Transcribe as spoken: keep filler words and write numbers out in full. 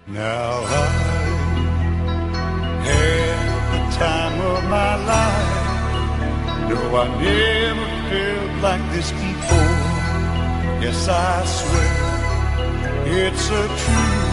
Now I had the time of my life. No, I never felt like this before. Yes, I swear it's a truth.